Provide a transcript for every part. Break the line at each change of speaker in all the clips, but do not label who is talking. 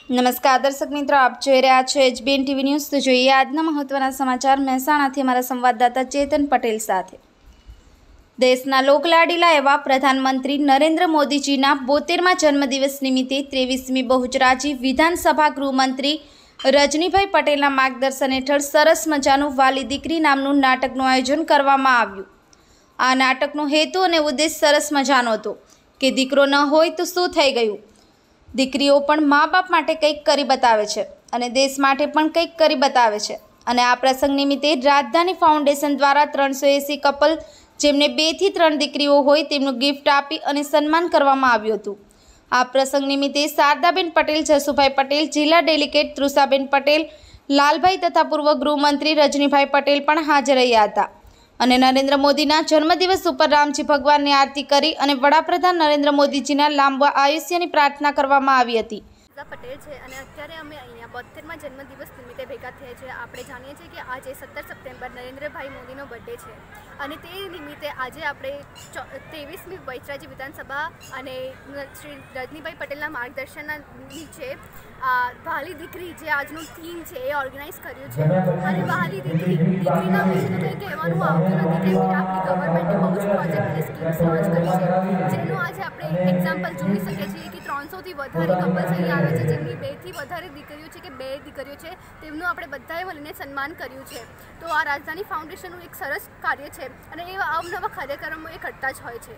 નમસ્કાર દર્શક મિત્રો, આપ જોઈ રહ્યા છો HBN TV ન્યૂઝ। તો જોઈએ આજના મહત્વના સમાચાર મહેસાણાથી અમારા સંવાદદાતા ચેતન પટેલ સાથે। દેશના લોકલાડીલા એવા પ્રધાનમંત્રી નરેન્દ્ર મોદીજીના 72મા જન્મદિવસ નિમિત્તે 23મી બહુચરાજી વિધાનસભા ગૃહમંત્રી રજનીભાઈ પટેલના માર્ગદર્શન હેઠળ સરસ મજાનું વાલી દીકરી નામનું નાટકનું આયોજન કરવામાં આવ્યું। આ નાટકનો હેતુ અને ઉદ્દેશ સરસ મજાનો હતો કે દીકરો ન હોય તો શું થઈ ગયું, દીકરીઓ પણ મા બાપ માટે કંઈક કરી બતાવે છે અને દેશ માટે પણ કંઈક કરી બતાવે છે। અને આ પ્રસંગ નિમિત્તે રાજધાની ફાઉન્ડેશન દ્વારા 380 કપલ જેમને 2 થી 3 દીકરીઓ હોય તેમનું ગિફ્ટ આપી અને સન્માન કરવામાં આવ્યું હતું। આ પ્રસંગ નિમિત્તે શારદાબેન પટેલ, જસુભાઈ પટેલ, જિલ્લા ડેલિગેટ તૃષાબેન પટેલ, લાલભાઈ તથા પૂર્વ ગૃહમંત્રી રજનીભાઈ પટેલ પણ હાજર રહ્યા હતા અને નરેન્દ્ર મોદીના જન્મદિવસ ઉપર રામજી ભગવાનની આરતી કરી અને વડાપ્રધાન નરેન્દ્ર મોદીજીના લાંબા આયુષ્યની પ્રાર્થના કરવામાં આવી હતી।
પટેલ છે અને અત્યારે અમે અહીંયા 72મા જન્મદિવસ નિમિત્તે ભેગા થયા છે। આપણે જાણીએ છીએ કે આજે 17 સપ્ટેમ્બર નરેન્દ્રભાઈ મોદીનો બર્થડે છે અને તે નિમિત્તે આજે આપણે 23મી બહુચરાજી વિધાનસભા અને શ્રી રજનીભાઈ પટેલના માર્ગદર્શનના નીચે વહાલી દીકરી જે આજનું થીમ છે એ ઓર્ગેનાઇઝ કર્યું છે। અને વહાલી દીકરીના વિશે તો કંઈ કહેવાનું આવતું નથી કેમ કે આપણી ગવર્મેન્ટે બહુ જ પ્રોજેક્ટ અને સ્કીમ્સ લોન્ચ કરી છે, જેનું આજે આપણે એક્ઝામ્પલ જોઈ શકીએ છીએ કે 300થી વધારે કપલ્સ અહીં આવે છે જેમની 2 થી વધારે દીકરીઓ છે કે 2 દીકરીઓ છે, તેમનું આપણે બધાએ મળીને સન્માન કર્યું છે। તો આ રાજધાની ફાઉન્ડેશનનું એક સરસ કાર્ય છે અને એવા અવનવા કાર્યક્રમો એ કરતા જ હોય છે।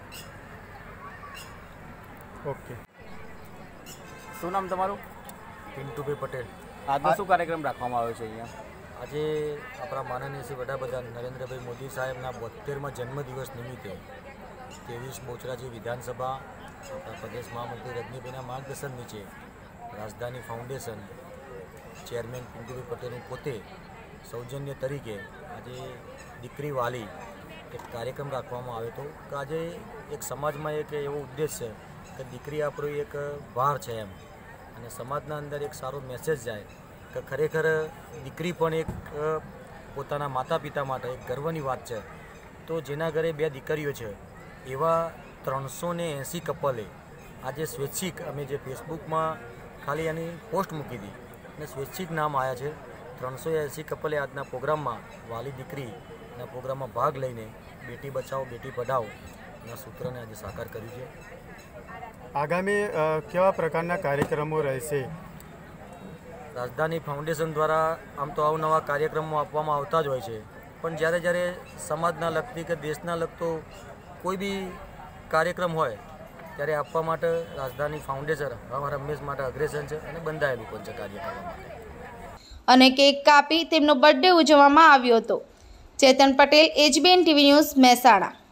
ઓકે, શું નામ તમારું?
પિન્ટુભાઈ પટેલ।
આજનો શું કાર્યક્રમ રાખવામાં આવ્યો છે અહીંયા?
આજે આપણા માનનીય શ્રી વડાપ્રધાન નરેન્દ્રભાઈ મોદી સાહેબના 72મા જન્મદિવસ નિમિત્તે 23 બહુચરાજી વિધાનસભા આપણા પ્રદેશ મહામંત્રી રજનીભાઈના માર્ગદર્શન નીચે રાજધાની ફાઉન્ડેશન ચેરમેન પિન્ટુભાઈ પટેલનું પોતે સૌજન્ય તરીકે આજે દીકરી વાલી એક કાર્યક્રમ રાખવામાં આવ્યો હતો કે આજે એક સમાજમાં એક એવો ઉદ્દેશ છે કે દીકરી આપણો એક ભાર છે એમ, અને સમાજના અંદર એક સારો મેસેજ જાય કે ખરેખર દીકરી પણ એક પોતાના માતા પિતા માટે એક ગર્વની વાત છે। તો જેના ઘરે 2 દીકરીઓ છે એવા 380 કપલે આજે સ્વૈચ્છિક અમે જે ફેસબુકમાં ખાલી એની પોસ્ટ મૂકી હતી અને સ્વૈચ્છિક નામ આવ્યા છે 380 કપલે આજના પ્રોગ્રામમાં વાલી દીકરીના પ્રોગ્રામમાં ભાગ લઈને બેટી બચાવો બેટી પઢાઓ ના સૂત્રને આજે સાકાર કર્યું છે।
આગામી કેવા પ્રકારના કાર્યક્રમો રહેશે?
રાજધાની ફાઉન્ડેશન દ્વારા આમ તો અવનવા કાર્યક્રમો આપવામાં આવતા જ હોય છે, પણ જ્યારે સમાજના લગતી કે દેશના લગતો કોઈ બી કાર્યક્રમ હોય ત્યારે આપવા માટે રાજધાની ફાઉન્ડેશન હંમેશ માટે અગ્રેસર છે અને બંધાયેલું પણ છે કાર્ય કરવા માટે।
અને કેક કાપી તેમનો બર્થડે ઉજવવામાં આવ્યો હતો। Chetan Patel, HBN TV news, Mehsana.